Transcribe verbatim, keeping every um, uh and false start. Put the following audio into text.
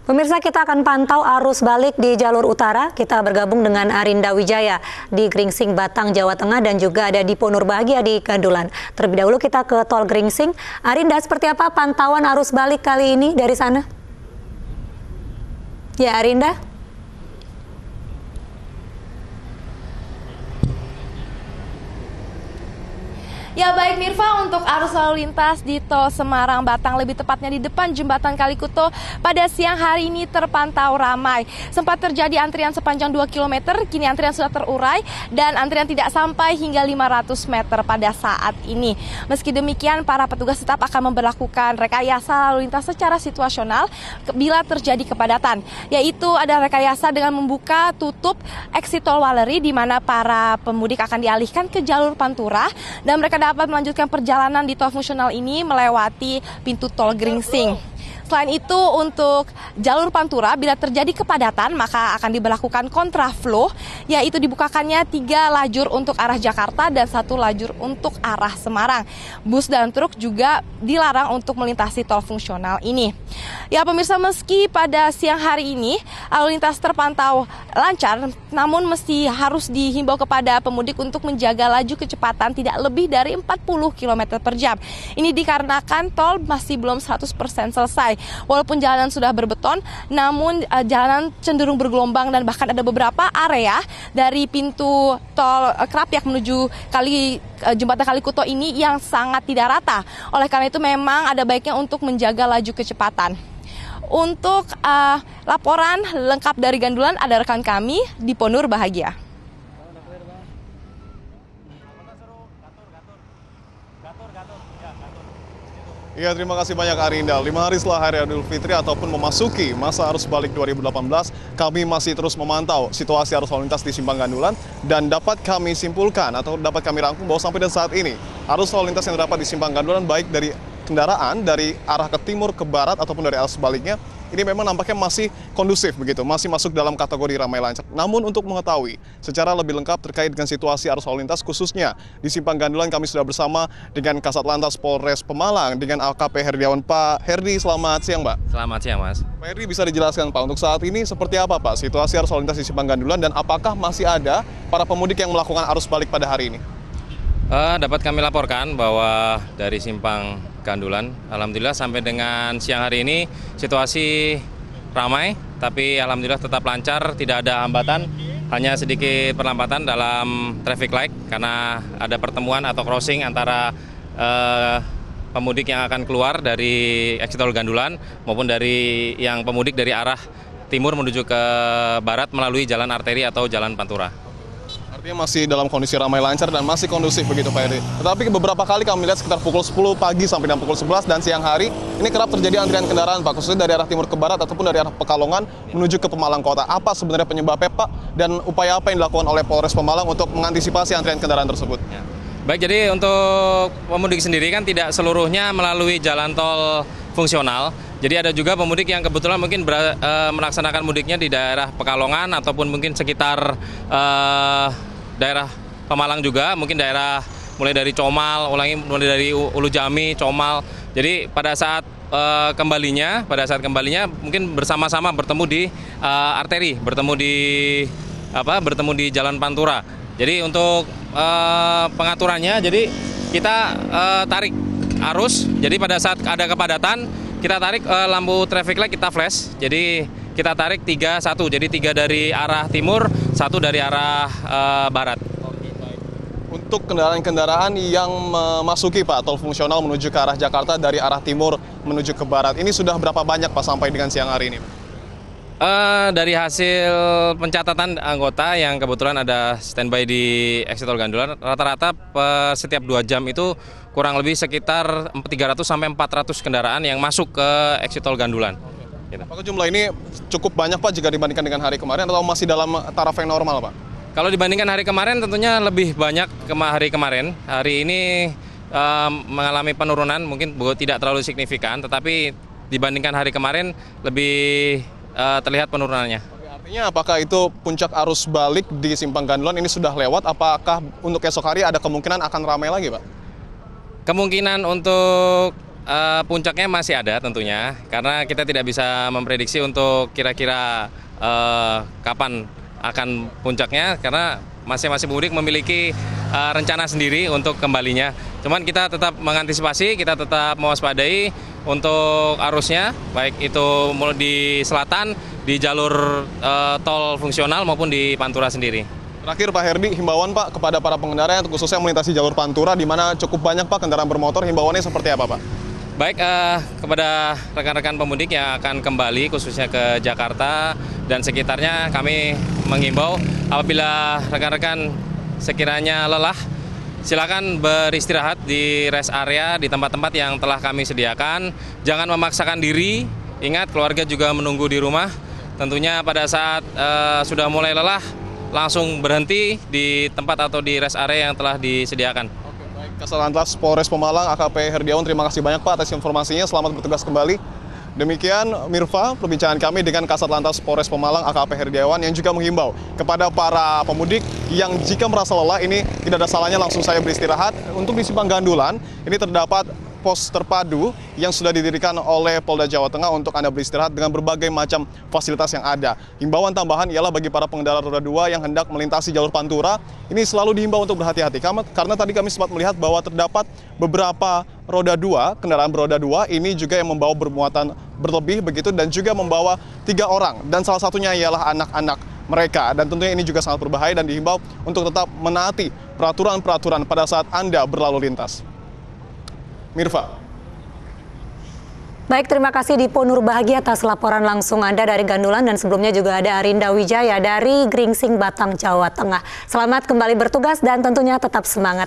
Pemirsa, kita akan pantau arus balik di jalur utara. Kita bergabung dengan Arinda Wijaya di Gringsing, Batang, Jawa Tengah, dan juga ada Dipo Nurbahagia di Gandulan. Terlebih dahulu kita ke tol Gringsing. Arinda, seperti apa pantauan arus balik kali ini dari sana? Ya, Arinda. Ya baik Mirva, untuk arus lalu lintas di tol Semarang Batang, lebih tepatnya di depan jembatan Kalikuto, pada siang hari ini terpantau ramai. Sempat terjadi antrian sepanjang dua kilometer, kini antrian sudah terurai dan antrian tidak sampai hingga lima ratus meter pada saat ini. Meski demikian, para petugas tetap akan memberlakukan rekayasa lalu lintas secara situasional bila terjadi kepadatan, yaitu ada rekayasa dengan membuka tutup exit tol Waleri, di mana para pemudik akan dialihkan ke jalur Pantura dan mereka dapat melanjutkan perjalanan di tol fungsional ini melewati pintu tol Gringsing. Selain itu, untuk jalur Pantura, bila terjadi kepadatan maka akan diberlakukan kontraflow, yaitu dibukakannya tiga lajur untuk arah Jakarta dan satu lajur untuk arah Semarang. Bus dan truk juga dilarang untuk melintasi tol fungsional ini. Ya pemirsa, meski pada siang hari ini lalu lintas terpantau lancar, namun mesti harus dihimbau kepada pemudik untuk menjaga laju kecepatan tidak lebih dari empat puluh kilometer per jam. Ini dikarenakan tol masih belum seratus persen selesai. Walaupun jalanan sudah berbeton, namun uh, jalanan cenderung bergelombang dan bahkan ada beberapa area dari pintu tol uh, Krapyak menuju kali uh, jembatan Kalikuto ini yang sangat tidak rata. Oleh karena itu memang ada baiknya untuk menjaga laju kecepatan. Untuk uh, laporan lengkap dari Gandulan, ada rekan kami Dipo Nurbahagia. Ya, terima kasih banyak Arinda. Lima hari setelah Hari Idul Fitri ataupun memasuki masa arus balik dua ribu delapan belas, kami masih terus memantau situasi arus lalu lintas di Simpang Gandulan dan dapat kami simpulkan atau dapat kami rangkum bahwa sampai dan saat ini arus lalu lintas yang terdapat di Simpang Gandulan, baik dari kendaraan dari arah ke timur, ke barat ataupun dari arah sebaliknya, ini memang nampaknya masih kondusif begitu, masih masuk dalam kategori ramai lancar. Namun untuk mengetahui secara lebih lengkap terkait dengan situasi arus lalu lintas khususnya di Simpang Gandulan, kami sudah bersama dengan Kasat Lantas Polres Pemalang dengan A K P Herdiawan. Pak Herdi, selamat siang Pak. Selamat siang Mas. Pak Herdi, bisa dijelaskan Pak untuk saat ini seperti apa Pak situasi arus lalu lintas di Simpang Gandulan dan apakah masih ada para pemudik yang melakukan arus balik pada hari ini? Uh, dapat kami laporkan bahwa dari Simpang Gandulan, alhamdulillah sampai dengan siang hari ini situasi ramai, tapi alhamdulillah tetap lancar, tidak ada hambatan, hanya sedikit perlambatan dalam traffic light karena ada pertemuan atau crossing antara uh, pemudik yang akan keluar dari exit tol Gandulan maupun dari yang pemudik dari arah timur menuju ke barat melalui jalan arteri atau jalan Pantura. Artinya masih dalam kondisi ramai lancar dan masih kondusif begitu Pak Herdi. Tetapi beberapa kali kami lihat sekitar pukul sepuluh pagi sampai dengan pukul sebelas dan siang hari ini kerap terjadi antrian kendaraan Pak, khususnya dari arah timur ke barat ataupun dari arah Pekalongan menuju ke Pemalang Kota. Apa sebenarnya penyebabnya Pak dan upaya apa yang dilakukan oleh Polres Pemalang untuk mengantisipasi antrian kendaraan tersebut? Ya. Baik, jadi untuk pemudik sendiri kan tidak seluruhnya melalui jalan tol fungsional. Jadi ada juga pemudik yang kebetulan mungkin ber, e, melaksanakan mudiknya di daerah Pekalongan ataupun mungkin sekitar e, daerah Pemalang juga, mungkin daerah mulai dari Comal, ulangi mulai dari Ulu Jami, Comal. Jadi pada saat e, kembalinya, pada saat kembalinya mungkin bersama-sama bertemu di e, arteri, bertemu di apa? Bertemu di Jalan Pantura. Jadi untuk e, pengaturannya, jadi kita e, tarik arus. Jadi pada saat ada kepadatan, kita tarik e, lampu traffic light, kita flash. Jadi kita tarik tiga satu, jadi tiga dari arah timur, satu dari arah e, barat. Untuk kendaraan-kendaraan yang memasuki Pak tol fungsional menuju ke arah Jakarta dari arah timur menuju ke barat, ini sudah berapa banyak Pak sampai dengan siang hari ini? E, dari hasil pencatatan anggota yang kebetulan ada standby di exit tol Gandulan, rata-rata setiap dua jam itu kurang lebih sekitar tiga ratus sampai empat ratus kendaraan yang masuk ke exit tol Gandulan. Apakah jumlah ini cukup banyak Pak jika dibandingkan dengan hari kemarin atau masih dalam taraf yang normal Pak? Kalau dibandingkan hari kemarin tentunya lebih banyak ke hari kemarin. Hari ini um, mengalami penurunan, mungkin tidak terlalu signifikan, tetapi dibandingkan hari kemarin lebih uh, terlihat penurunannya. Artinya apakah itu puncak arus balik di Simpang Gandulan ini sudah lewat? Apakah untuk esok hari ada kemungkinan akan ramai lagi Pak? Kemungkinan untuk uh, puncaknya masih ada tentunya, karena kita tidak bisa memprediksi untuk kira-kira uh, kapan akan puncaknya, karena masing-masing pemudik memiliki uh, rencana sendiri untuk kembalinya. Cuman kita tetap mengantisipasi, kita tetap mewaspadai untuk arusnya, baik itu mulai di selatan, di jalur uh, tol fungsional maupun di Pantura sendiri. Terakhir Pak Herdi, himbauan Pak kepada para pengendara yang khususnya melintasi jalur Pantura di mana cukup banyak Pak kendaraan bermotor, himbauannya seperti apa Pak? Baik, uh, kepada rekan-rekan pemudik yang akan kembali khususnya ke Jakarta dan sekitarnya, kami menghimbau apabila rekan-rekan sekiranya lelah, silakan beristirahat di rest area di tempat-tempat yang telah kami sediakan. Jangan memaksakan diri, ingat keluarga juga menunggu di rumah. Tentunya pada saat uh, sudah mulai lelah, langsung berhenti di tempat atau di rest area yang telah disediakan. Kasatlantas Polres Pemalang A K P Herdiawan, terima kasih banyak Pak atas informasinya. Selamat bertugas kembali. Demikian Mirva, perbincangan kami dengan Kasatlantas Polres Pemalang A K P Herdiawan yang juga menghimbau kepada para pemudik yang jika merasa lelah ini tidak ada salahnya langsung saya beristirahat. Untuk di Simpang Gandulan ini terdapat pos terpadu yang sudah didirikan oleh Polda Jawa Tengah untuk Anda beristirahat dengan berbagai macam fasilitas yang ada. Himbauan tambahan ialah bagi para pengendara roda dua yang hendak melintasi jalur Pantura, ini selalu dihimbau untuk berhati-hati. Karena tadi kami sempat melihat bahwa terdapat beberapa roda dua, kendaraan beroda dua, ini juga yang membawa bermuatan berlebih begitu dan juga membawa tiga orang. Dan salah satunya ialah anak-anak mereka. Dan tentunya ini juga sangat berbahaya dan dihimbau untuk tetap menaati peraturan-peraturan pada saat Anda berlalu lintas. Mirva. Baik, terima kasih Dipo Nurbahagia atas laporan langsung Anda dari Gandulan, dan sebelumnya juga ada Arinda Wijaya dari Gringsing, Batang, Jawa Tengah. Selamat kembali bertugas dan tentunya tetap semangat.